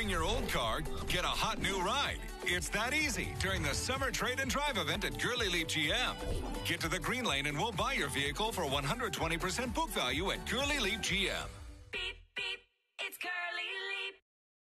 Bring your old car, get a hot new ride. It's that easy during the Summer Trade and Drive event at Gurley Leep GM. Get to the green lane and we'll buy your vehicle for 120% book value at Gurley Leep GM.